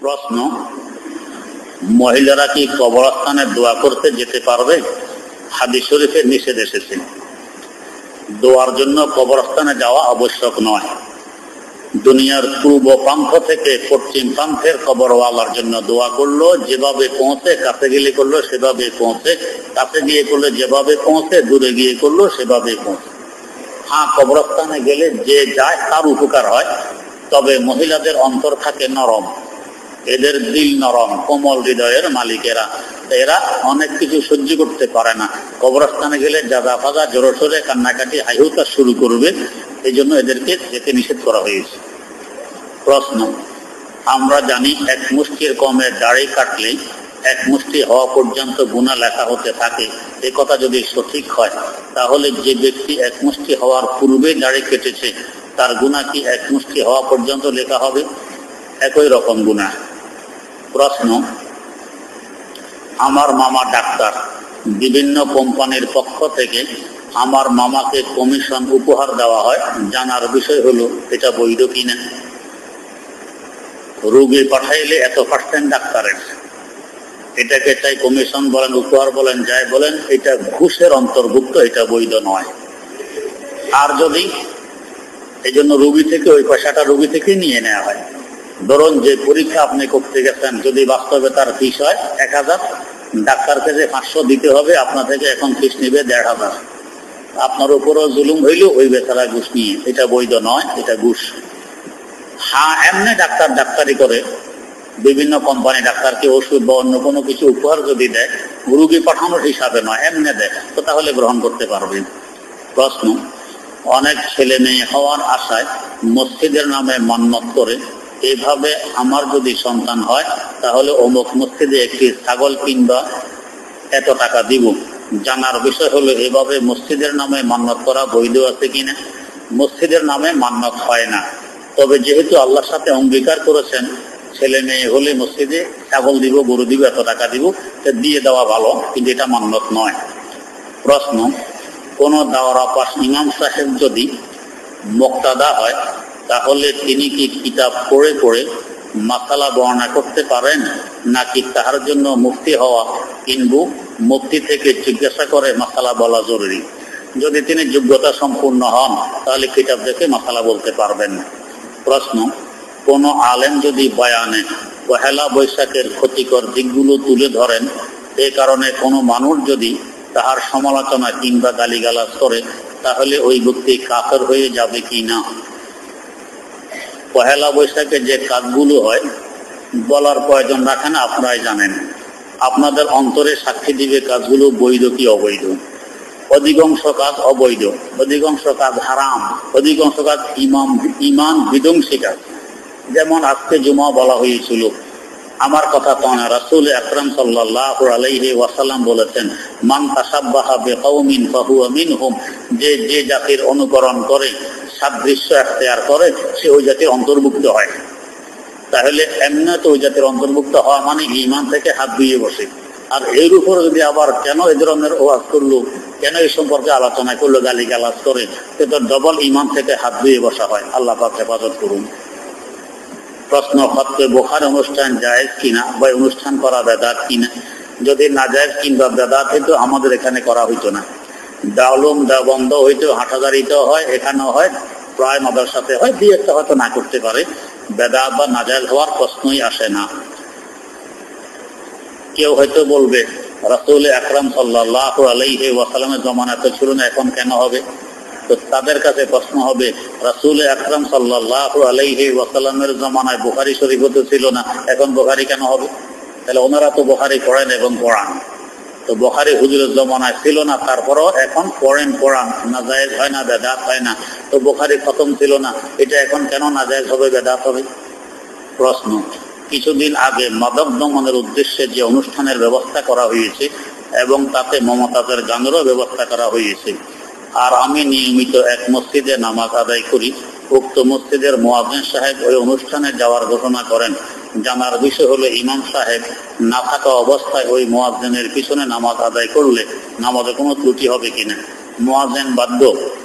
প্রশ্ন, মহিলারা কি কবরস্থানে দোয়া করতে যেতে পারবে? হাদিস শরীফে নিষেধ এসেছে। দোয়ার জন্য কবরস্থানে যাওয়া আবশ্যক নয়। দুনিয়ার পূর্ব প্রান্ত থেকে পশ্চিম প্রান্তের কবরওয়ালার জন্য দোয়া করলো, যেভাবে পৌঁছে, কাছে গেলে করলো সেভাবে পৌঁছে, কাছে গিয়ে করলে যেভাবে পৌঁছে, দূরে গিয়ে করলো সেভাবে পৌঁছে। হ্যাঁ, কবরস্থানে গেলে যে যায় তার উপকার হয়, তবে মহিলাদের অন্তর থাকে নরম, এদের দিল নরম, কোমল হৃদয়ের মালিকেরা, এরা অনেক কিছু সহ্য করতে পারে না। কবরস্থানে গেলে জাদা ফাজা জোরে সোরে কান্নাকাটি হাইহুতা শুরু করবে, এই জন্য এদেরকে যেতে নিষেধ করা হয়েছে। প্রশ্ন, আমরা জানি এক মুষ্টির কমে দাড়ি কাটলে এক মুষ্টি হওয়া পর্যন্ত গুনাহ লেখা হতে থাকে। এ কথা যদি সঠিক হয়, তাহলে যে ব্যক্তি এক মুষ্টি হওয়ার পূর্বে দাড়ি কেটেছে তার গুনাহ কি এক মুষ্টি হওয়া পর্যন্ত লেখা হবে? একই রকম গুনাহ। প্রশ্ন, আমার মামা ডাক্তার, বিভিন্ন কোম্পানির পক্ষ থেকে আমার মামাকে কমিশন উপহার দেওয়া হয়, জানার বিষয় হলো এটা বৈধ কিনা? রোগী পাঠাইলে এত পার্সেন্ট ডাক্তারের, এটাকে চাই কমিশন বলেন, উপহার বলেন, যাই বলেন, এটা ঘুষের অন্তর্ভুক্ত, এটা বৈধ নয়। আর যদি এই জন্য রোগী থেকে ওই পয়সাটা রোগী থেকে নিয়ে নেওয়া হয়, ধরুন যে পরীক্ষা আপনি করতে গেছেন, যদি বাস্তবে তার ফিস হয় 1000, ডাক্তারকে যে 500 দিতে হবে, আপনার থেকে এখন ফিস নিবে 1500, আপনার উপরও জুলুম হইল ওই বেচারা ঘুষ নিয়ে, এটা বৈধ নয়, এটা ঘুষ। হ্যাঁ, এমনি ডাক্তার ডাক্তারি করে বিভিন্ন কোম্পানি ডাক্তারকে ওষুধ বা অন্য কোনো কিছু উপহার যদি দেয়, রোগী পাঠানোর হিসাবে নয়, এমনি দেয়, তো তাহলে গ্রহণ করতে পারবেন। প্রশ্ন, অনেক ছেলে মেয়ে হওয়ার আশায় মসজিদের নামে মান্নত করে, এইভাবে আমার যদি সন্তান হয় তাহলে অমুক মসজিদে একটি ছাগল কিংবা এত টাকা দিব, জানার বিষয় হলো এভাবে মসজিদের নামে মান্নত করা বৈধ আছে কিনা? মসজিদের নামে মান্নত হয় না, তবে যেহেতু আল্লাহর সাথে অঙ্গীকার করেছেন ছেলে মেয়ে হলে মসজিদে ছাগল দিব, গরু দিব, এত টাকা দিব, দিয়ে দেওয়া ভালো, কিন্তু এটা মান্নত নয়। প্রশ্ন, কোন দাওরা পাশ ইমাম সাহেব যদি মুক্তাদা হয়, তাহলে তিনি কি কিতাব পড়ে পড়ে মাসালা বর্ণনা করতে পারেন, নাকি তাহার জন্য মুফতি হওয়া কিংবা মুফতি থেকে জিজ্ঞাসা করে মাসালা বলা জরুরি? যদি তিনি যোগ্যতা সম্পূর্ণ হন তাহলে কিতাব দেখে মাসালা বলতে পারবেন না। প্রশ্ন, কোন আলেম যদি বয়ানে পহেলা বৈশাখের ক্ষতিকর দিকগুলো তুলে ধরেন, এই কারণে কোনো মানুষ যদি তাহার সমালোচনা কিংবা গালিগালাজ করে, তাহলে ওই ব্যক্তি কাফের হয়ে যাবে কি না? পহেলা বৈশাখে যে কাজগুলো হয় বলার প্রয়োজন রাখে না, আপনারাই জানেন। আপনাদের অন্তরে সাক্ষী দিবে কাজগুলো বৈধ কি অবৈধ। অধিকাংশ কাজ অবৈধ, অধিকাংশ কাজ হারাম, অধিকাংশ কাজ ইমান বিধ্বংসী কাজ। যেমন আজকে জুমা বলা হয়েছিল, আমার কথা তো না, রাসূল আকরাম সাল্লাল্লাহু আলাইহি ওয়াসাল্লাম বলেছেন, মান তাশাব্বাহা বিকাউমিন ফাহুয়া মিনহুম, যে যে জাতির অনুকরণ করে, সাদৃশ্য এখতিয়ার করে, সে ওই জাতির অন্তর্ভুক্ত হয়। তাহলে এমনি তো ওই জাতির অন্তর্ভুক্ত হওয়া মানে ঈমান থেকে হাত ধুয়ে বসে। আর এর উপর যদি আবার কেন এই ধরনের ওয়াজ করলো, কেন এই সম্পর্কে আলোচনা করলো, গালিগালাজ করে, সে তো ডবল ঈমান থেকে হাত ধুয়ে বসা হয়। আল্লাহ পাক হেফাজত করুন। প্রশ্ন, খতবে বুখারী অনুষ্ঠান জায়েজ কিনা বা অনুষ্ঠান করা বেদাত কিনা? যদি না জায়েজ কিংবা বেদাত হইতো আমাদের এখানে করা হইতো না। দাউলুম দেওবন্দ হইতো, হাটহাজারিতেও হয়, এখানেও হয়, প্রায় মাদ্রাসাতে হয়, দুই একটা হয়তো না করতে পারে। বেদাত বা নাজায়েজ হওয়ার প্রশ্নই আসে না। কেউ হয়তো বলবে রাসূল আকরাম সাল্লাল্লাহু আলাইহি ওয়াসাল্লামের জমানায় তো ছিল না, এখন কেন হবে? তো তাদের কাছে প্রশ্ন হবে, রাসূল আকরাম সাল্লাল্লাহু আলাইহি ওয়াসাল্লামের জমানায় বুখারী শরীফ তো ছিল না, এখন বুখারী কেন হবে? তাহলে ওনারা তো বুখারী পড়েন এবং পড়ান। তো বুখারী হুজুরের জমানায় ছিল না, তারপরও এখন পড়েন, পড়ান, নাজায়েজ হয় না, বেদাত হয় না। তো বুখারী খতম ছিল না, এটা এখন কেন নাজায়েজ হবে, বেদাত হবে? প্রশ্ন, কিছুদিন আগে মাদক দমনের উদ্দেশ্যে যে অনুষ্ঠানের ব্যবস্থা করা হয়েছে এবং তাতে মমতাজের গানেরও ব্যবস্থা করা হয়েছে, আর আমি নিয়মিত এক মসজিদে নামাজ আদায় করি, উক্ত মসজিদের মুয়াজ্জিন সাহেব ওই অনুষ্ঠানে যাওয়ার ঘোষণা করেন। জানার বিষয় হলো ইমাম সাহেব না থাকা অবস্থায় ওই মুয়াজ্জিনের পিছনে নামাজ আদায় করলে নামাজে কোনো ত্রুটি হবে কিনা? মুয়াজ্জিন বাধ্য,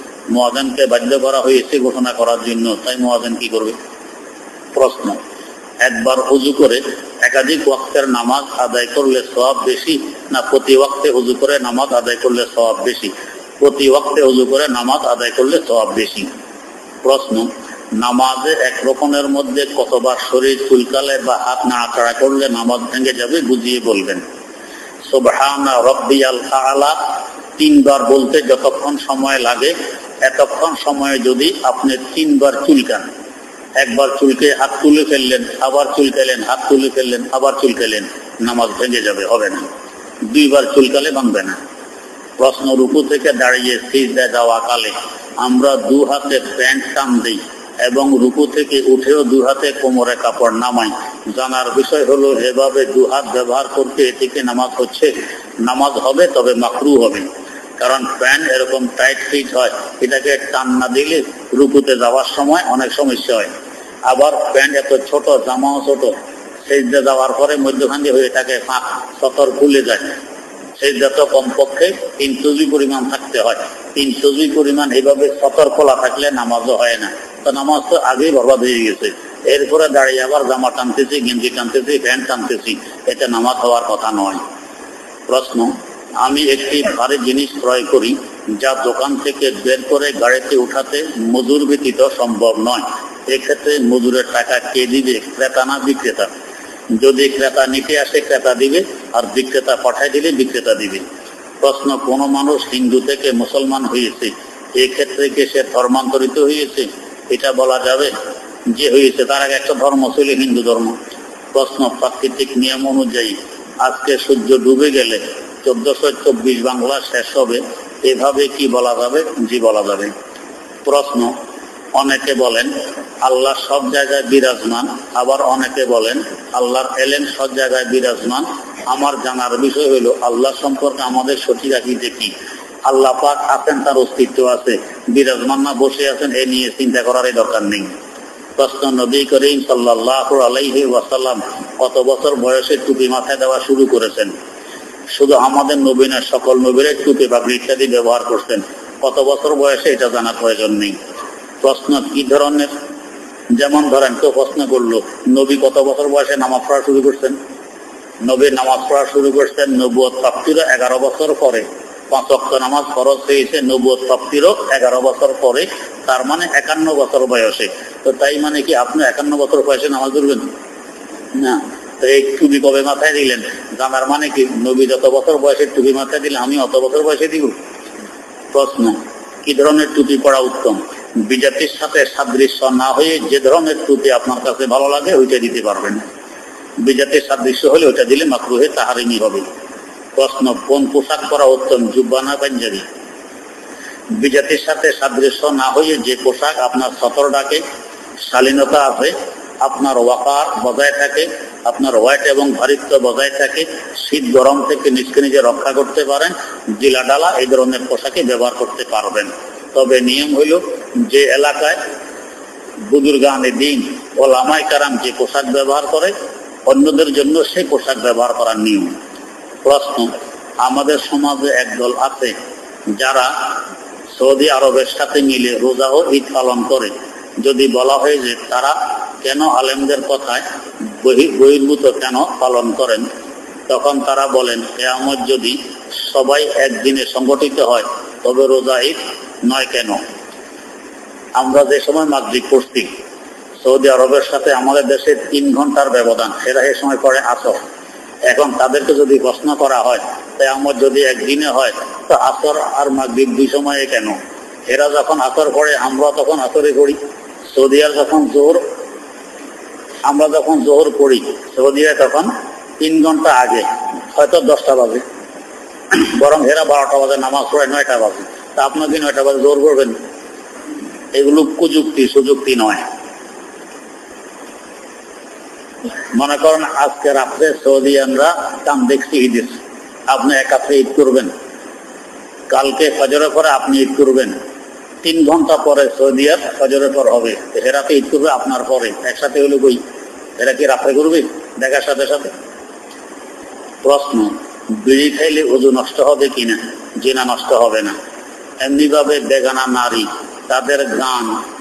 মুয়াজ্জিনকে বাধ্য করা হয়েছে ঘোষণা করার জন্য, তাই মুয়াজ্জিন কি করবে? প্রশ্ন, একবার ওযু করে একাধিক ওয়াক্তের নামাজ আদায় করলে সওয়াব বেশি, না প্রতি ওয়াক্তে ওযু করে নামাজ আদায় করলে সওয়াব বেশি? প্রতি ওয়াক্তে ওযু করে নামাজ আদায় করলে সওয়াব বেশি। প্রশ্ন, নামাজে এক রকমের মধ্যে কতবার শরীর চুলকালে বা হাত নাড়াচাড়া করলে নামাজ ভেঙে যাবে বুঝিয়ে বলবেন। সুবহানা রাব্বিয়াল আ'লা 3 বার বলতে যতক্ষণ সময় লাগে এতক্ষণ সময়ে যদি আপনি 3 বার চুলকান, একবার চুলকে হাত তুলে ফেললেন, আবার চুলকালেন, হাত তুলে ফেললেন, আবার চুলকালেন, নামাজ ভেঙে যাবে, হবে না। 2 বার চুলকালে ভাঙবে না। প্রশ্ন, রুকু থেকে দাঁড়িয়ে সিজদায় যাওয়া কালে আমরা 2 হাতে প্যান্ট টান দিই এবং রুকু থেকে উঠেও 2 হাতে কোমরে কাপড় নামাই। জানার বিষয় হলো এভাবে 2 হাত ব্যবহার করতে এটিকে নামাজ হচ্ছে? নামাজ হবে, তবে মাকরুহ হবে। কারণ প্যান্ট এরকম টাইট ফিট হয়, এটাকে টান না দিলে রুকুতে যাওয়ার সময় অনেক সমস্যা হয়। আবার প্যান্ট এত ছোট, জামাও ছোট, সিজদা যাওয়ার পরে মধ্যখান দিয়ে হয়ে থাকে ফাঁক, সতর খুলে যায়। সিজদা তো কমপক্ষে 3 তসবিহ পরিমাণ থাকতে হয়। 3 তসবিহ পরিমাণ এইভাবে সতর খোলা থাকলে নামাজও হয় না। তো নামাজ তো আগেই বরবাদ হয়ে গেছে। এরপরে দাঁড়িয়ে আবার জামা টানতেছি, গেঞ্জি টানতেছি, প্যান্ট টানতেছি, এটা নামাজ হওয়ার কথা নয়। প্রশ্ন, আমি একটি ভারী জিনিস ক্রয় করি যা দোকান থেকে বের করে গাড়িতে উঠাতে মজুর ব্যতীত সম্ভব নয়। এক্ষেত্রে মজুরের টাকা কে দিবে, ক্রেতা না বিক্রেতা? যদি ক্রেতা নিতে আসে ক্রেতা দিবে, আর বিক্রেতা পাঠায় দিলে বিক্রেতা দিবে। প্রশ্ন, কোন মানুষ হিন্দু থেকে মুসলমান হয়েছে, এক্ষেত্রে কি সে ধর্মান্তরিত হয়েছে? এটা বলা যাবে যে হয়েছে, তার আগে একটা ধর্ম ছিল হিন্দু ধর্ম। প্রশ্ন, প্রাকৃতিক নিয়ম অনুযায়ী আজকে সূর্য ডুবে গেলে 1424 বাংলা শেষ হবে, এভাবে কি বলা যাবে? জি, বলা যাবে। প্রশ্ন, অনেকে বলেন আল্লাহ সব জায়গায় বিরাজমান, আবার অনেকে বলেন আল্লাহর এলেম সব জায়গায় বিরাজমান। আমার জানার বিষয় হলো আল্লাহ সম্পর্কে আমাদের সঠিক আকীদা কি? আল্লাহ পাক আছেন, তার অস্তিত্ব আছে, বিরাজমান না বসে আছেন এ নিয়ে চিন্তা করার দরকার নেই। প্রশ্ন, নবী করিম সাল্লাল্লাহু আলাইহি ওয়াসাল্লাম কত বছর বয়সে টুপি মাথায় দেওয়া শুরু করেছেন? শুধু আমাদের নবী না, সকল নবীরা টুপি পাগড়ি ইত্যাদি ব্যবহার করতেন। কত বছর বয়সে এটা জানার প্রয়োজন নেই। প্রশ্ন, কি ধরনের? যেমন ধরেন কেউ প্রশ্ন করলো নবী কত বছর বয়সে নামাজ পড়া শুরু করছেন? নবী নামাজ পড়া শুরু করছেন নবুয়ত প্রাপ্তির 11 বছর পরে। 5 ওয়াক্ত নামাজ ফরজ হয়েছে নবুয়ত প্রাপ্তির 11 বছর পরে, তার মানে 51 বছর বয়সে। তো তাই মানে কি আপনি 51 বছর বয়সে নামাজ পড়বেন না? তো এই টুপি কবে মাথায় দিলেন জানার মানে কি নবী যত বছর বয়সে টুপি মাথায় দিলে আমি অত বছর বয়সে দিব? প্রশ্ন, কি ধরনের টুপি পড়া উত্তম? বিজাতির সাথে সাদৃশ্য না হয়ে যে ধরনের টুপি আপনার কাছে ভালো লাগে ওইটা দিতে পারবেন। বিজাতির সাদৃশ্য হলে ওইটা দিলে মাকরুহে তাহারিমি হবে। প্রশ্ন, কোন পোশাক পরা উত্তম, জুব্বা না পাঞ্জাবি? বিজাতির সাথে সাদৃশ্য না হয়ে যে পোশাক আপনার সতর ডাকে, শালীনতা আছে, আপনার ওয়াকার বজায় থাকে, আপনার ওয়েট এবং ভারিত্ব বজায় থাকে, শীত গরম থেকে নিজকে নিজে রক্ষা করতে পারেন, জিলা ডালা এই ধরনের পোশাকে ব্যবহার করতে পারবেন। তবে নিয়ম হইল যে এলাকায় বুজুর্গানে দ্বীন ওলামায়ে কেরাম যে পোশাক ব্যবহার করে অন্যদের জন্য সেই পোশাক ব্যবহার করার নিয়ম। প্রশ্ন, আমাদের সমাজে একদল আছে যারা সৌদি আরবের সাথে মিলে রোজা ও ঈদ পালন করে। যদি বলা হয় যে তারা কেন আলেমদের কথায় বহির্ভূত কেন পালন করেন, তখন তারা বলেন কিয়ামত যদি সবাই একদিনে সংগঠিত হয় তবে রোজা ঈদ নয় কেন? আমরা যে সময় মাগরিব পড়ছি, সৌদি আরবের সাথে আমাদের দেশে 3 ঘন্টার ব্যবধান, এরা এই সময় পড়ে আসর। এখন তাদেরকে যদি প্রশ্ন করা হয় কিয়ামত যদি একদিনে হয় তো আসর আর মাগরিব 2 সময়ে কেন? এরা যখন আসর পড়ে আমরা তখন আসরে পড়ি। সৌদিয়ার যখন জোহর, আমরা যখন জোহর পড়ি সৌদিয়া তখন 3 ঘন্টা আগে, হয়তো 10টা বাজে, বরং এরা 12টা বাজে নামাজ পড়ে 9টা বাজে। তা আপনাকে 9টা বাজে জোহর পড়বেন? এগুলো কুযুক্তি, সুযুক্তি নয়। মনে করেন আজকে রাত্রে সৌদিয়ানরা কাম দেখছি ঈদের, আপনি এক রাত্রে ঈদ করবেন, কালকে ফজরের পরে আপনি ঈদ করবেন, 3 ঘন্টা পরে সৌদিয়ার ফজরের পর হবে, এরা তো ঈদ করবে আপনার পরে, একসাথে হলো কই? এরা কি রাত্রে করবে দেখার সাথে সাথে? প্রশ্ন, বিড়ি খাইলে ওযু নষ্ট হবে কিনা? জি না, নষ্ট হবে না। এমনি ভাবে বেগানা নারী তাদের গান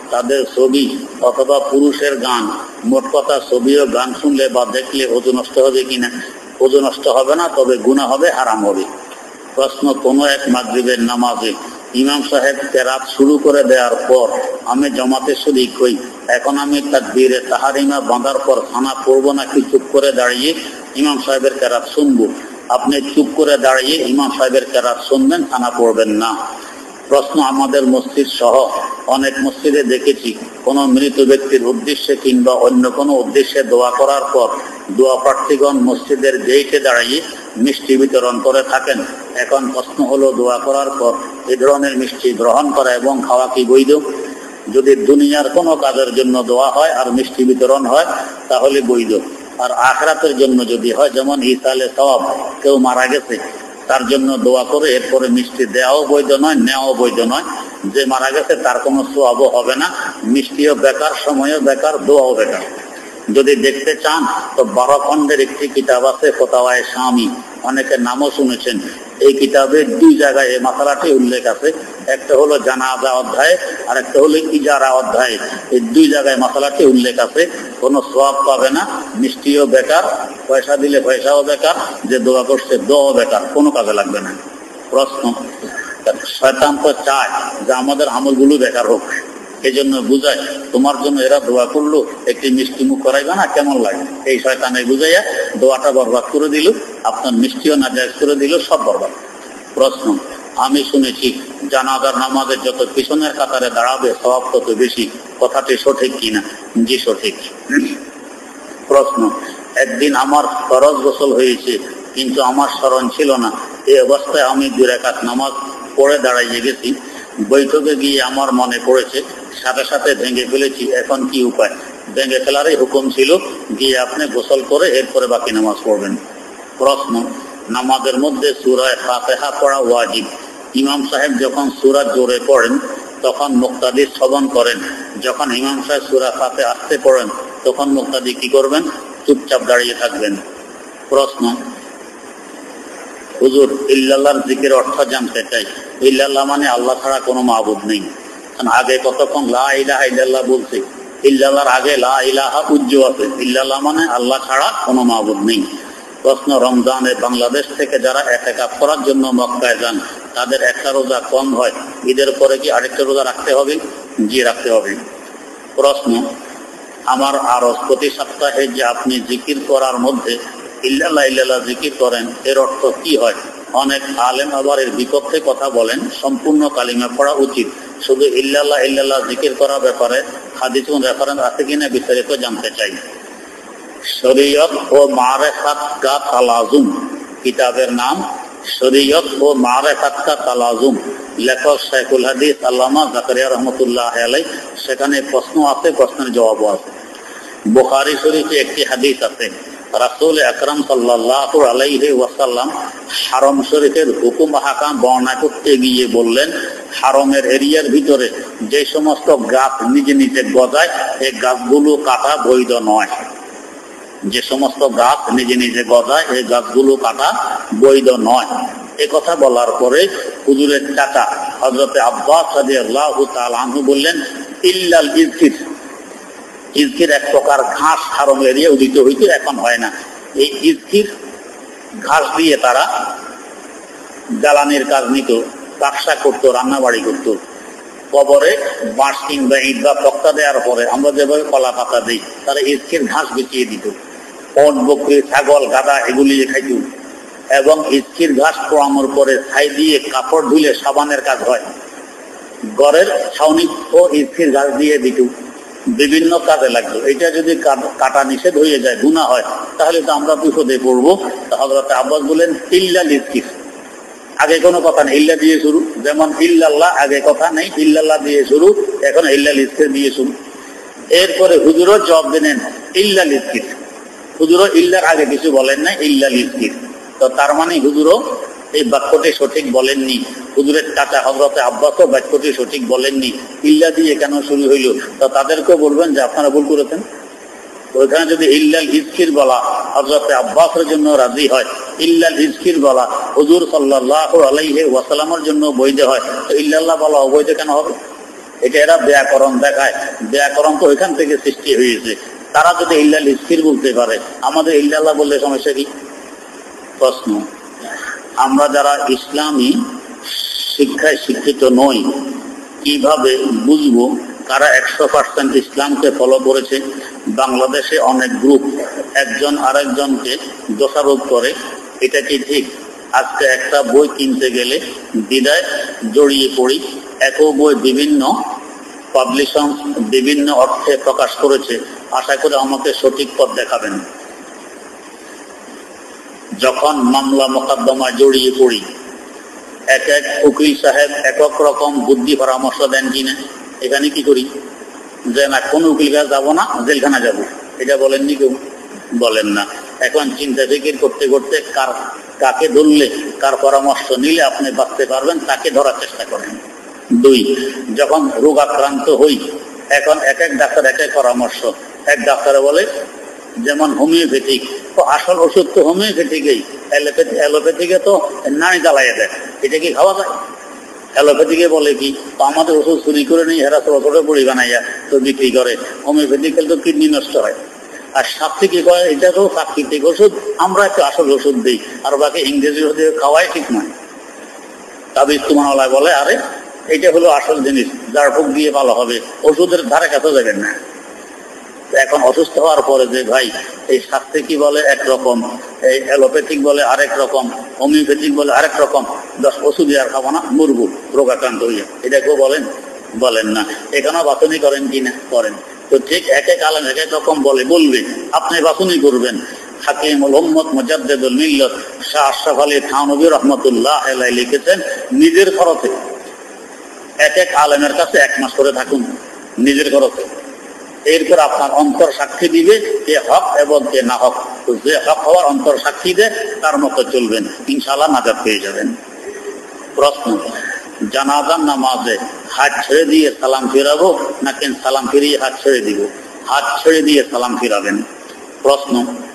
তাদের ছবি অথবা পুরুষের গান, মোট কথা ছবি ও গান শুনলে বা দেখলে ওযু নষ্ট হবে কিনা? ওযু নষ্ট হবে না, তবে গুনাহ হবে, হারাম হবে। প্রশ্ন, কোন এক মাগরিবের নামাজে ইমাম সাহেব কেরাত শুরু করে দেওয়ার পর আমি জমাতে শরীক হই, এখন আমি তাকবীরে তাহরিমা বাঁধার পর খানা পড়বো নাকি চুপ করে দাঁড়িয়ে ইমাম সাহেবের কেরাত শুনবো? আপনি চুপ করে দাঁড়িয়ে ইমাম সাহেবের কেরাত শুনবেন, খানা পড়বেন না। প্রশ্ন, আমাদের মসজিদ সহ অনেক মসজিদে দেখেছি কোনো মৃত ব্যক্তির উদ্দেশ্যে কিংবা অন্য কোনো উদ্দেশ্যে দোয়া করার পর দোয়া প্রার্থীগণ মসজিদের গেইটে দাঁড়িয়ে মিষ্টি বিতরণ করে থাকেন। এখন প্রশ্ন হলো, দোয়া করার পর এই ধরনের মিষ্টি গ্রহণ করা এবং খাওয়া কি বৈধ? যদি দুনিয়ার কোনো কাজের জন্য দোয়া হয় আর মিষ্টি বিতরণ হয় তাহলে বৈধ। আর আখিরাতের জন্য যদি হয়, যেমন ইসালে সওয়াব, কেউ মারা গেছে তার জন্য দোয়া করে এরপরে মিষ্টি দেওয়াও বৈধ নয়, নেওয়াও বৈধ নয়। যে মারা গেছে তার কোনো সওয়াবও হবে না, মিষ্টিও বেকার, সময়ও বেকার, দোয়াও বেকার। যদি দেখতে চান তো 12 খণ্ডের একটি কিতাব আছে, ফতাওয়ায়ে শামি, অনেকে নামও শুনেছেন। এই কিতাবে 2 জায়গায় এই মাসালাটি উল্লেখ আছে, একটা হলো জানাজা অধ্যায়ে আর একটা হলো ইজারা অধ্যায়ে। এই 2 জায়গায় মাসালাটি উল্লেখ আছে। কোনো সওয়াব পাবে না, মিষ্টিও বেকার, পয়সা দিলে পয়সাও বেকার, যে দোয়া করছে দোয়াও বেকার, কোনো কাজে লাগবে না। প্রশ্ন, শয়তান তো চায় যে আমাদের আমলগুলো বেকার হোক, এই জন্য বুঝায় তোমার জন্য এরা দোয়া করলো, একটি মিষ্টি মুখ করাইবে না, কেমন লাগে? এই শয়তানে বুঝাইয়া দোয়াটা বরবাদ করে দিল, আপনার মিষ্টিও নাজায়েজ করে দিল, সব বরবাদ। প্রশ্ন, আমি শুনেছি জানাজার নামাজে যত পিছনের কাতারে দাঁড়াবে সওয়াব তত বেশি, কথাটি সঠিক কিনা? জি সঠিক। প্রশ্ন, একদিন আমার ফরজ গোসল হয়েছে কিন্তু আমার স্মরণ ছিল না, এই অবস্থায় আমি 2 রাকাত নামাজ পড়ে দাঁড়াইয়ে গেছি, বৈঠকে গিয়ে আমার মনে পড়েছে, সাথে সাথে ভেঙে ফেলেছি, এখন কি উপায়? ভেঙে ফেলারই হুকুম ছিল, গিয়ে আপনি গোসল করে এরপরে বাকি নামাজ পড়বেন। প্রশ্ন, নামাজের মধ্যে সূরা ফাতিহা পড়া ওয়াজিব। ইমাম সাহেব যখন সূরা জোরে পড়েন তখন মুক্তাদি শ্রবণ করেন, যখন ইমাম সাহেব সূরা ফাতিহা আস্তে পড়েন তখন মুক্তাদি কি করবেন? চুপচাপ দাঁড়িয়ে থাকবেন। প্রশ্ন, হুজুর, ইল্লাল্লাহর জিকির অর্থ জানতে চাই। ইল্লাল্লাহ মানে আল্লাহ ছাড়া কোনো মাবুদ নেই। আগে কতক্ষণ লা ইলাহা ইল্লাল্লাহ বলছে, ইল্লাল্লাহর আগে লা ইলাহা উজ্জ আছে। ইল্লাল্লাহ মানে আল্লাহ ছাড়া কোনো মাবুদ নেই। প্রশ্ন, রমজানে বাংলাদেশ থেকে যারা ইতিকাফ করার জন্য মক্কায় যান তাদের একটা রোজা কম হয়, ঈদের পরে কি আরেকটা রোজা রাখতে হবে? জি, রাখতে হবে। প্রশ্ন, আমার আরজ, প্রতি সপ্তাহে যে আপনি জিকির করার মধ্যে ইল্লাল্লাহ ইল্লাল্লাহ জিকির করেন, এর অর্থ কি হয়? অনেক আলেম আবার এর বিপক্ষে কথা বলেন, সম্পূর্ণ কালিমা পড়া উচিত। শুধু ইল্লাল্লাহ ইল্লাল্লাহ জিকির করার ব্যাপারে হাদিস ও রেফারেন্স আছে কিনা বিস্তারিত জানতে চাই। শরীয়ত ও মারিফাত কা তালাজুম, কিতাবের নাম শরীয়ত ও মারিফাত কা তালাজুম, লেখক শাইখুল হাদিস আল্লামা জাকারিয়া রহমতুল্লাহ আলাইহি। সেখানে প্রশ্ন আছে, প্রশ্নের জবাবও আছে। বুখারী শরীফে একটি হাদিস আছে, রাসূল আকরাম সাল্লাল্লাহু আলাইহি ওয়াসাল্লাম হারম শরীফের হুকুম আহকাম বর্ণনা করতে গিয়ে বললেন, হারমের এরিয়ার ভিতরে যে সমস্ত গাছ নিজে নিজে গজায় এই গাছগুলো কাটা বৈধ নয়। যে সমস্ত গাছ নিজে নিজে গজায় এই গাছগুলো কাটা বৈধ নয়। এই কথা বলার পরে হুজুরের চাচা হযরত আব্বাস রাদিয়াল্লাহু তাআলা আনহু বললেন, ইল্লাল ইজকির, ইজকির এক প্রকার ঘাস হারম এরিয়া উদিত হইতো, এখন হয় না। এই ইজকির ঘাস দিয়ে তারা জ্বালানির কাজ নিত, ব্যবসা করতো, রান্না বাড়ি করতো। কবরে বাঁশ কিংবা ইট বা তক্তা দেওয়ার পরে আমরা যেভাবে কলা পাতা দিই, তারা ইজকির ঘাস বিছিয়ে দিত। ওট, বকরি, ছাগল, গাধা এগুলি খাইত। এবং ইজকির ঘাস পোড়ানোর পরে ছাই দিয়ে কাপড় ধুলে সাবানের কাজ হয়। ঘরের ছাউনি ও ইজকির ঘাস দিয়ে দিত, বিভিন্ন কাজে লাগতো। এটা যদি কাটা নিষেধ হয়ে যায়, গুনাহ হয়, তাহলে তো আমরা বিপদে পড়বো। হযরত আব্বাস বলেন, ইল্লাল ইজকির, আগে কোনো কথা নেই, ইল্লা দিয়ে শুরু। যেমন ইল্লাল্লাহ আগে কথা নেই, ইল্লাল্লাহ দিয়ে শুরু, এখন ইল্লাল ইজকির দিয়ে শুরু। এরপরে হুজুরও জবাব দিলেন, ইল্লাল ইজকির। হুজুরও ইল্লার আগে কিছু বলেন না, ইল্লাল ইজকির। তো তার মানে হুজুরও এই বাক্যটি সঠিক বলেননি। হুজুরের চাচা হযরত আব্বাসও বাক্যটি সঠিক বলেননি, ইল্লা দিয়ে কেন শুরু হইল? তো তাদেরকেও বলবেন যে আপনারা ভুল করেছেন। ওইখানে যদি ইল্লাল ইজকির বলা হযরত আব্বাসের জন্য রাজি হয়, ইল্লাল ইজকির বলা হুজুর সাল্লাল্লাহু আলাইহি ওয়াসাল্লামের জন্য বৈধ হয়, তো ইল্লাল্লাহ বলা অবৈধ কেন হবে? এটা এরা ব্যাকরণ দেখায়, ব্যাকরণ তো ওইখান থেকে সৃষ্টি হয়েছে। তারা যদি ইল্লাল স্থির বলতে পারে, আমাদের ইল্লাল্লাহ বললে সমস্যা কি? প্রশ্ন, আমরা যারা ইসলামী শিক্ষায় শিক্ষিত নই, কিভাবে বুঝবো কারা 100% ইসলামকে ফলো করেছে? বাংলাদেশে অনেক গ্রুপ একজন আরেকজনকে দোষারোপ করে, এটা কি ঠিক? আজকে একটা বই কিনতে গেলে দ্বিধায় জড়িয়ে পড়ি। একই বই বিভিন্ন পাবলিশন বিভিন্ন অর্থে প্রকাশ করেছে। আশা করি আমাকে সঠিক পথ দেখাবেন। যখন মামলা মোকদ্দমা জড়িয়ে পড়ি, এক এক উকিল সাহেব এক এক রকম বুদ্ধি পরামর্শ দেন কিনা? এখানে কি করি যে না, কোন উকিল কাছে যাবো না, জেলখানা যাব, এটা বলেননি কেউ? বলেন না। এখন চিন্তা ফিকির করতে করতে কাকে ধরলে, কার পরামর্শ নিলে আপনি বাঁচতে পারবেন, তাকে ধরার চেষ্টা করেন। 2, যখন রোগ আক্রান্ত হই, এখন এক এক ডাক্তার এক এক পরামর্শ। এক ডাক্তারে বলে যেমন হোমিওপ্যাথিক, তো আসল ওষুধ তো হোমিওপ্যাথিকেই, অ্যালোপ্যাথিকে তো নাড়ি জ্বালাইয়া দেয়, এটা কি খাওয়া যায়? অ্যালোপ্যাথিকে বলে কি, তো আমাদের ওষুধ চুরি করে নিয়ে হেরা ছোট ছোট বড়ি বানাইয়া তো বিক্রি করে। হোমিওপ্যাথিক খেলে তো কিডনি নষ্ট হয়। আর সাথে কি করে, এটা তো প্রাকৃতিক ওষুধ, আমরা একটু আসল ওষুধ দিই, আর বাকি ইংরেজি ওষুধ খাওয়াই ঠিক নয়। তাবিজ তুমানওয়ালা বলে আরে এটা হলো আসল জিনিস, যার ফুক দিয়ে ভালো হবে, ওষুধের ধারে কাছে যাবেন না। এখন অসুস্থ হওয়ার পরে যে ভাই এই স্বাস্থ্য কি বলে একরকম, এই অ্যালোপ্যাথিক বলে আরেক রকম, হোমিওপ্যাথিক বলে আরেক রকম, 10 ওষুধ আর খাবো না, মরবো রোগাক্রান্ত হইয়া, এটা কেউ বলেন? বলেন না। এখানেও বাছনি করেন কিনা? করেন। তো ঠিক এক এক আলেম এক এক রকম বলবে, আপনি বাছনি করবেন। হাকিমুল উম্মত মুজাদ্দিদুল মিল্লাত শাহ আশরাফ আলী থানভী রহমাতুল্লাহ আলাইহি লিখেছেন, নিজের খরচে এক এক আলেমের কাছে 1 মাস করে থাকুন, নিজের খরচে। এরপর আপনার অন্তর সাক্ষী দিবে কে হক এবং কে না হক। যে হক হওয়ার অন্তর সাক্ষী দেয় তার মতো চলবেন, ইনশাআল্লাহ নাজাত পেয়ে যাবেন। প্রশ্ন, জানাজার নামাজে হাত ছেড়ে দিয়ে সালাম ফিরাবো নাকি সালাম ফিরিয়ে হাত ছেড়ে দিব? হাত ছেড়ে দিয়ে সালাম ফিরাবেন। প্রশ্ন,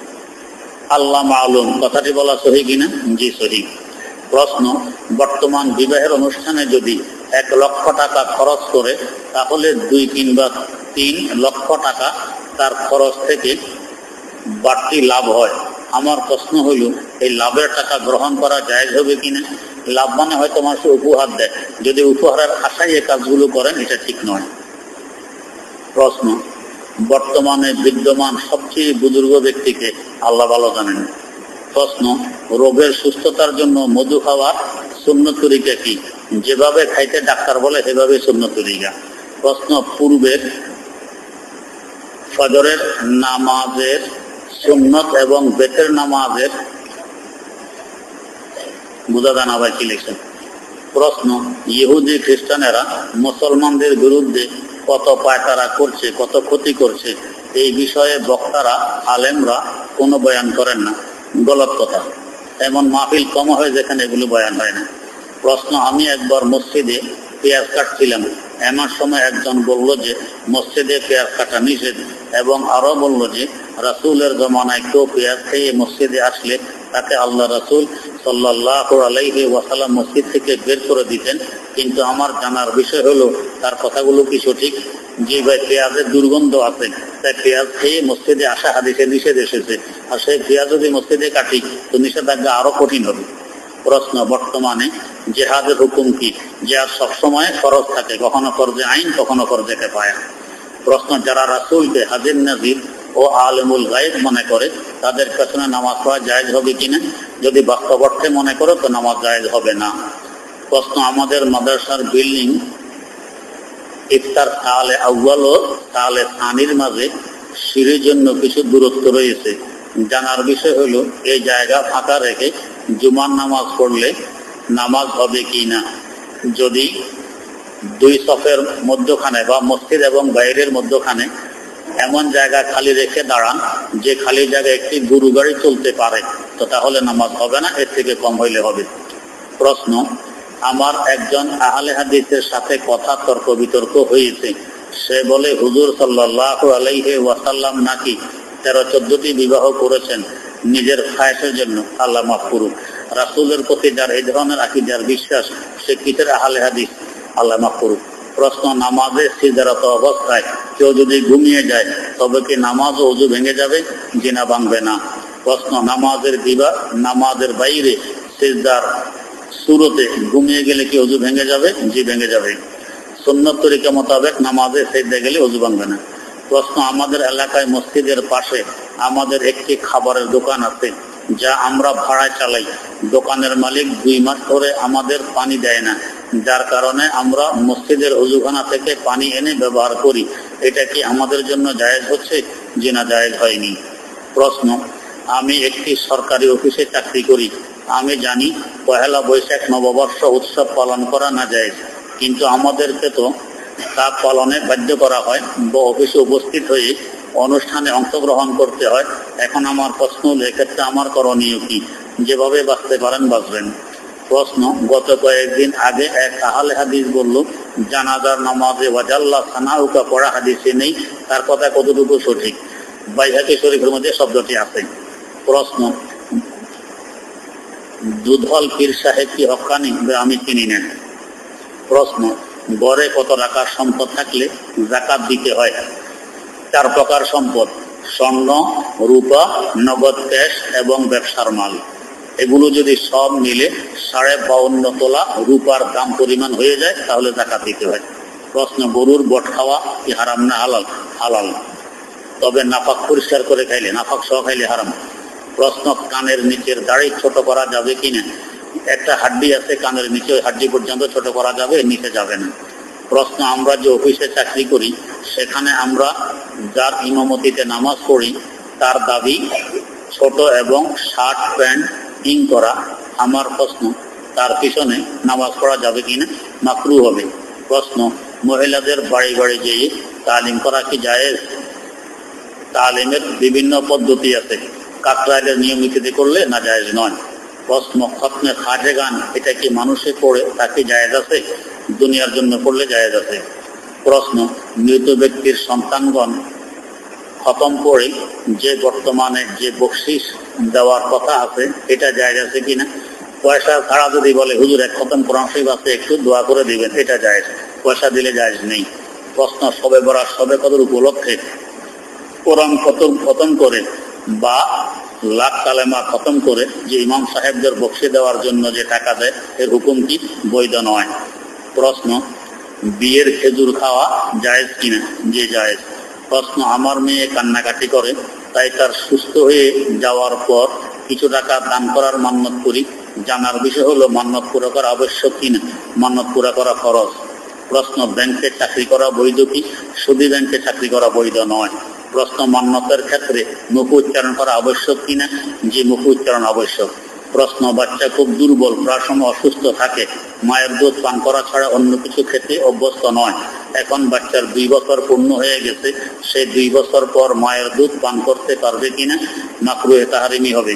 আল্লাহ মালুম কথাটি বলা সহি কিনা? জি সহি। প্রশ্ন, বর্তমান বিবাহের অনুষ্ঠানে যদি 1 লক্ষ টাকা খরচ করে, তাহলে 2 কিংবা 3 লক্ষ টাকা তার খরচ থেকে বাড়তি লাভ হয়। আমার প্রশ্ন হইল, এই লাভের টাকা গ্রহণ করা জায়েজ হবে কিনা? লাভ মানে হয়তো মানুষ উপহার দেয়, যদি উপহারের আশায় এই কাজগুলো করেন এটা ঠিক নয়। প্রশ্ন, বর্তমানে বিদ্যমান সবচেয়ে বুজুর্গ ব্যক্তিকে? আল্লাহ ভালো জানেন। প্রশ্ন, রোগের সুস্থতার জন্য মধু খাওয়ার সুন্নত তরিকা কি? যেভাবে খাইতে ডাক্তার বলে সেভাবে সুন্নত তরিকা। প্রশ্ন, পূর্বের ফজরের নামাজের সুন্নত এবং বেতের নামাজের বুঝা জানা ভাই কি লিখছেন? প্রশ্ন, ইহুদি খ্রিস্টানেরা মুসলমানদের বিরুদ্ধে কত পায়তারা করছে, কত ক্ষতি করছে, এই বিষয়ে বক্তারা আলেমরা কোনো বয়ান করেন না। গলত কথা, এমন মাহফিল কম হয় যেখানে এগুলো বয়ান হয় না। প্রশ্ন, আমি একবার মসজিদে পেঁয়াজ কাটছিলাম, এমন সময় একজন বলল যে মসজিদে পেঁয়াজ কাটা নিষেধ, এবং আরো বলল যে রাসূলের জমানায় কেউ পেঁয়াজ খেয়ে মসজিদে আসলে তাকে আল্লাহ রাসূল সাল্লাল্লাহু আলাইহি ওয়াসাল্লাম মসজিদ থেকে বের করে দিতেন। কিন্তু আমার জানার বিষয় হলো তার কথাগুলো কি সঠিক? যে ভাই পেঁয়াজের দুর্গন্ধ আছে, তাই পেঁয়াজ খেয়ে মসজিদে আসা হাদিসে নিষেধ এসেছে, আর সেই পেঁয়াজ যদি মসজিদে কাটি তো নিষেধাজ্ঞা আরো কঠিন হবে। প্রশ্ন, বর্তমানে জেহাদের হুকুম কি? জেহাদ সবসময় ফরজ থাকে, কখনো ফরজে আইন, কখনো ফরজে কিফায়া। প্রশ্ন, যারা রাসূলকে হাজির নাজির ও আলেমুল গায়েব মনে করে তাদের পেছনে নামাজ পড়া জায়েজ হবে কিনা? যদি বাস্তব অর্থে মনে করো তো নামাজ জায়েজ হবে না। প্রশ্ন, আমাদের মাদ্রাসার বিল্ডিং ইফতার সালে আউয়াল ও সালে সানির মাঝে সিঁড়ির জন্য কিছু দূরত্ব রয়েছে। জানার বিষয় হলো এই জায়গা ফাঁকা রেখে জুমার নামাজ পড়লে নামাজ হবে কি না? যদি 2 সফের মধ্যখানে বা মসজিদ এবং বাইরের মধ্যখানে এমন জায়গা খালি রেখে দাঁড়ান যে খালি জায়গায় একটি গরু গাড়ি চলতে পারে, তো তাহলে নামাজ হবে না, এর থেকে কম হইলে হবে। প্রশ্ন, আমার একজন আহলে হাদিসের সাথে কথা তর্ক বিতর্ক হয়েছে। সে বলে হুজুর সাল্লাল্লাহু আলাইহি ওয়াসাল্লাম নাকি 13-14টি বিবাহ করেছেন নিজের খায়েশের জন্য, আল্লাহ মাফ করুক। রাসূলের প্রতি যার এই ধরনের আকীদার বিশ্বাস সে কিসের আহলে হাদিস? আল্লাহ মাফ করুক। প্রশ্ন, নামাজে সিজদারত অবস্থায় কেউ যদি ঘুমিয়ে যায় তবে কি নামাজ ও ওযু ভেঙে যাবে? জি না, ভাঙবে না। প্রশ্ন, নামাজের বাইরে সিজদার সুরতে ঘুমিয়ে গেলে কি ওযু ভেঙে যাবে? জি, ভেঙে যাবে। সুন্নত তরিকা মোতাবেক নামাজে সিজদা গেলে ওযু ভাঙবে না। প্রশ্ন, আমাদের এলাকায় মসজিদের পাশে আমাদের একটি খাবারের দোকান আছে যা আমরা ভাড়ায় চালাই। দোকানের মালিক 2 মাস ধরে আমাদের পানি দেয় না, যার কারণে আমরা মসজিদের ওযুখানা থেকে পানি এনে ব্যবহার করি। এটা কি আমাদের জন্য জায়েজ হচ্ছে? জি না, জায়েজ হয়নি। প্রশ্ন, আমি একটি সরকারি অফিসে চাকরি করি। আমি জানি পহেলা বৈশাখ নববর্ষ উৎসব পালন করা না জায়েজ, কিন্তু আমাদেরকে তো তা পালনে বাধ্য করা হয় বা অফিসে উপস্থিত হয়ে অনুষ্ঠানে অংশগ্রহণ করতে হয়। এখন আমার প্রশ্ন হলো, এক্ষেত্রে আমার করণীয় কি? যেভাবে বাঁচতে পারেন বাঁচবেন। প্রশ্ন, গত কয়েকদিন আগে এক আহলে হাদিস বলল জানাজার নামাজে ওয়াজাল্লা সানাউকা পড়া হাদিসে নেই, তার কথা কতটুকু সঠিক? বাইহাকি শরীফের মধ্যে শব্দটি আছে। প্রশ্ন, দুধল পীর সাহেব কি হক্কানি? আমি চিনি না। প্রশ্ন, গড়ে কত টাকার সম্পদ থাকলে যাকাত দিতে হয়? 4 প্রকার সম্পদ: স্বর্ণ, রূপা, নগদ ক্যাশ এবং ব্যবসার মাল। এগুলো যদি সব মিলে 52.5 তোলা রূপার দাম পরিমাণ হয়ে যায় তাহলে যাকাত দিতে হয়। প্রশ্ন, গরুর বট খাওয়া কি হারাম না হালাল? হালাল, তবে নাপাক পরিষ্কার করে খাইলে, নাপাক সহ খাইলে হারাম। প্রশ্ন, কানের নিচের দাড়ি ছোট করা যাবে কিনা? একটা হাড্ডি আছে কানের নিচে, ওই হাড্ডি পর্যন্ত ছোট করা যাবে, নিচে যাবে না। প্রশ্ন, আমরা যে অফিসে চাকরি করি সেখানে আমরা যার ইমামতিতে নামাজ পড়ি তার দাবি ছোট এবং শার্ট প্যান্ট ইন করা। আমার প্রশ্ন, তার পিছনে নামাজ পড়া যাবে কিনা? মাকরুহ হবে। প্রশ্ন, মহিলাদের বাড়ি বাড়ি যেয়ে তালিম করা কি জায়েজ? তালিমের বিভিন্ন পদ্ধতি আছে, কাকরাইলের নিয়মিত করলে না জায়েজ নয়। প্রশ্ন, খতমে খাজে গান এটা কি মানুষে পড়ে তাকে জায়েজ আছে? দুনিয়ার জন্য পড়লে জায়েজ আছে। প্রশ্ন, মৃত ব্যক্তির সন্তানগণ খতম পড়ে যে বর্তমানে যে বকশিস দেওয়ার কথা আছে এটা জায়েজ আছে কিনা? পয়সা ছাড়া যদি বলে হুজুর এক খতম কোরআন শরীফ আছে একটু দোয়া করে দিবেন, এটা জায়েজ, পয়সা দিলে জায়েজ নেই। প্রশ্ন, সবে বরাত সবে কদর উপলক্ষে কোরআন খতম করে বা লাখ কালেমা খতম করে যে ইমাম সাহেবদের বকশি দেওয়ার জন্য যে টাকা দেয় এর হুকুম কি? বৈধ নয়। প্রশ্ন, বিয়ের খেজুর খাওয়া জায়েজ কিনা? যে জায়েজ। প্রশ্ন, আমার মেয়ে কান্নাকাটি করে, তাই তার সুস্থ হয়ে যাওয়ার পর কিছু টাকা দান করার মান্যত করি। জানার বিষয় হলো মান্যত পুরা করা আবশ্যক কিনা? মান্যত পুরা করা খরচ। প্রশ্ন, ব্যাংকে চাকরি করা বৈধ কি? সুদী ব্যাংকে চাকরি করা বৈধ নয়। প্রশ্ন, মান্যতের ক্ষেত্রে মুখ উচ্চারণ করা আবশ্যক কিনা? যে মুখ উচ্চারণ আবশ্যক। প্রশ্ন, বাচ্চা খুব দুর্বল, প্রায় সময় অসুস্থ থাকে, মায়ের দুধ পান করা ছাড়া অন্য কিছু খেতে অভ্যস্ত নয়। এখন বাচ্চার 2 বছর পূর্ণ হয়ে গেছে, সে 2 বছর পর মায়ের দুধ পান করতে পারবে কিনা? মাকরুহে তাহরিমি হবে।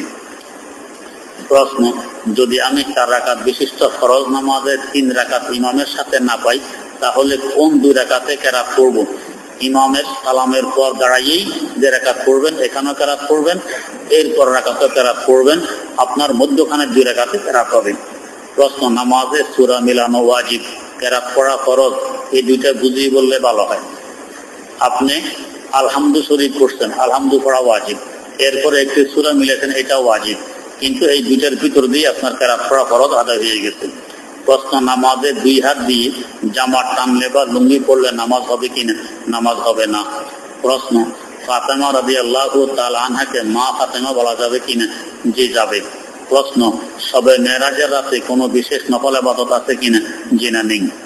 প্রশ্ন, যদি আমি 4 রাকাত বিশিষ্ট ফরজ নামাজে 3 রাকাত ইমামের সাথে না পাই তাহলে কোন 2 রাকাতে কেরাত পড়ব? ইমামের সালামের পর দাঁড়াইয়েই যে রাকাত পড়বেন এখানেও কেরাত পড়বেন, এরপর রাকাতে কেরাত পড়বেন, আপনার মধ্যখানে 2 রাকাতে কেরাত হবে। প্রশ্ন, নামাজে সূরা মিলানো ওয়াজিব, কেরাত পড়া ফরজ, এই 2টা বুঝিয়ে বললে ভালো হয়। আপনি আলহামদু শরীফ পড়ছেন, আলহামদু পড়া ওয়াজিব, এরপরে একটি সূরা মিলেছেন, এটা ওয়াজিব, কিন্তু এই 2টার ভিতর দিয়ে আপনার কেরাত পড়া ফরজ আদায় হয়ে গেছে। প্রশ্ন, নামাজে 2 হাত দিয়ে জামা টানলে বা লুঙ্গি পড়লে নামাজ হবে কিনা? নামাজ হবে না। প্রশ্ন, ফাতেমা রাদিয়াল্লাহু তাআলা আনহাকে মা ফাতেমা বলা যাবে কিনা? জি যাবে। প্রশ্ন, শবে মেরাজের রাতে কোনো বিশেষ নফল ইবাদত আছে কিনা? জি না, নেই।